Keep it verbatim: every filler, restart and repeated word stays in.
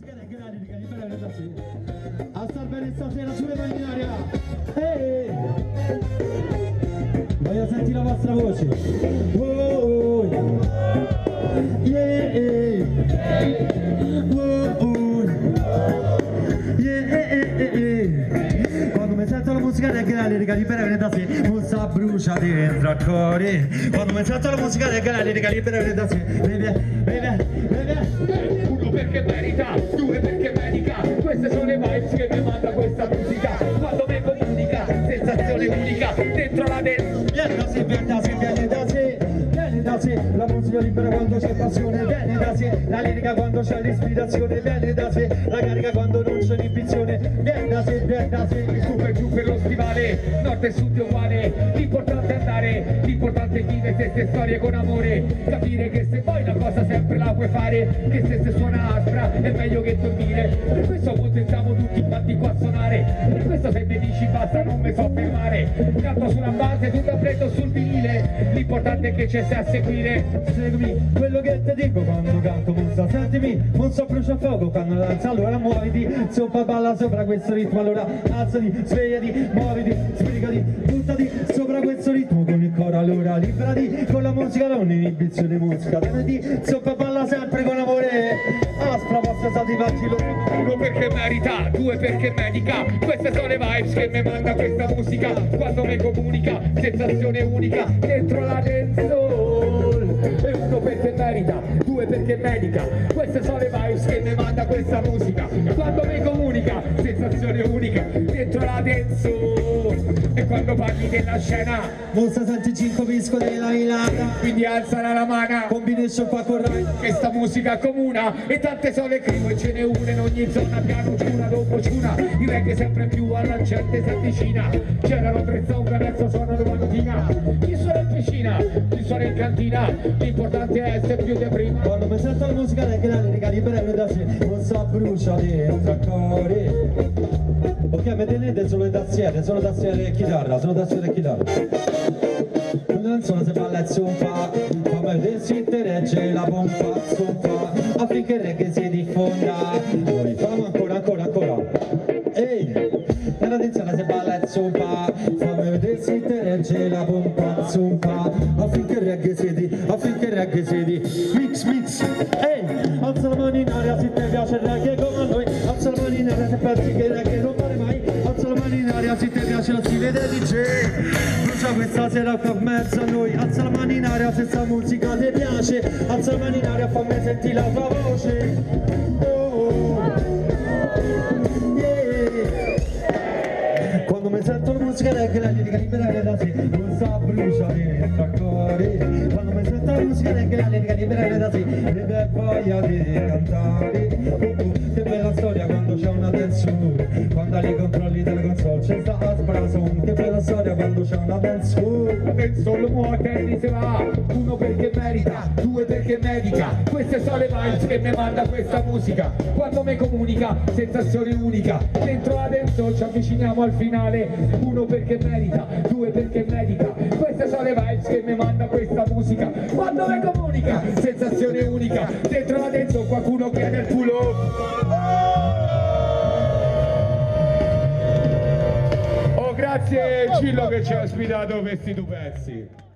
musica del grande di Calibra da sera. A star bene stasera sulle mani in aria. Ehi! Voglio sentire la vostra voce. Oh, yeah. Oh, yeah. Quando mi sento la musica del grande di Calibra da sera, musa brucia dentro al cuore. Quando mi sento la musica del grande di Calibra da sera, baby, baby, baby. Uno perché merita, due perché medica. Queste sono le vibes che mi manda questa musica. Quando mi comunica, sensazione unica. Dentro la dance. Viene da sé, viene da sé, viene da sé. Viene da sé, la musica libera quando c'è passione. Viene da sé, la lirica quando c'è l'ispirazione. Viene da sé, la carica quando non c'è l'ambizione. Viene da sé, viene da sé. Su per giù per lo stivale, nord e sud è uguale. L'importante è andare, l'importante è vivere queste storie con amore. Capire che se poi una cosa sempre la puoi fare, che se se suona aspra è meglio che dormire. Per questo potenziamo tutti quanti qua a suonare. Per questo se mi dici basta non mi so fermare. Canto sulla base, tutto a freddo sul vinile. L'importante è che ci sei a seguire. Seguimi, quello che ti dico quando canto, musa, sentimi, non so brucia fuoco quando danza, allora muoviti, sopra balla sopra questo ritmo, allora alzati, svegliati, muoviti, sbrigati, buttati sopra questo ritmo con il coro, allora liberati con la musica, non inibizione musica, teneti, sopra balla sempre con amore, aspra vostra stati fatti lo. Uno perché merita, due perché medica. Queste sono le vibes che mi manda questa musica. Quando mi comunica, sensazione unica. Dentro la dancehall. E uno perché merita, due perché medica. Queste sono le vibes che mi manda questa musica. Quando mi comunica, sensazione unica. Dentro la dancehall. E quando parli della scena, Musa senti cinque visco della Milana, quindi alzala la mano. combination qua con Rai. Questa musica comuna e tante sono le crew e ce n'è una in ogni zona, piano ciuna dopo ciuna, il reggae sempre più alla gente si avvicina. C'erano tre zone, adesso sono due mattina. Chi suona in piscina, chi suona in cantina, l'importante è essere più di prima. Quando mi sento la musica del grande di Calibra da sé, non so brucia dentro al cuore. Ok, mi tenete solo le tastiere, solo tastiere e chitarra, solo tastiere e chitarra. Non sono se balla e zumpa, come vedere si te regge la pompa, zumpa, affinché il reggae si diffonda. Noi famo ancora, ancora, ancora. Ehi, nella tensione se balla e zumpa, fammi vedere se te regge la pompa, zumpa, affinché il reggae si di, affinché il reggae si di. Mix, mix, ehi, alza la mano in aria se ti piace il reggae come a noi, alza la mano in aria se pensi che il reggae non vale mai, alza la mano in aria se ti piace lo stile dei D J. Brucia questa sera qua in mezzo a noi, alza la mano in aria se sta musica ti piace, alza la mano in aria fammi sentire la tua voce. Oh, yeah. Quando mi sento la musica del grande di Calibra da sé, non sa brucia dentro al cuore. Quando mi sento la musica del grande di Calibra da sé, e voglia di cantare. Oh, che bella storia quando c'è una dance, quando li controlli delle console c'è sta aspra son. Che bella storia quando c'è una dance. E solo muoverti se va, uno perché merita, due perché medica. Queste sono le vibes che mi manda questa musica. Quando mi comunica, sensazione unica. Dentro la dance ci avviciniamo al finale. Uno perché merita, due perché medica. Queste sono le vibes che mi manda questa musica. Quando mi comunica, sensazione unica. Dentro la dance qualcuno chiede il culo. Oh, grazie Cillo che ci ha ospitato questi due pezzi.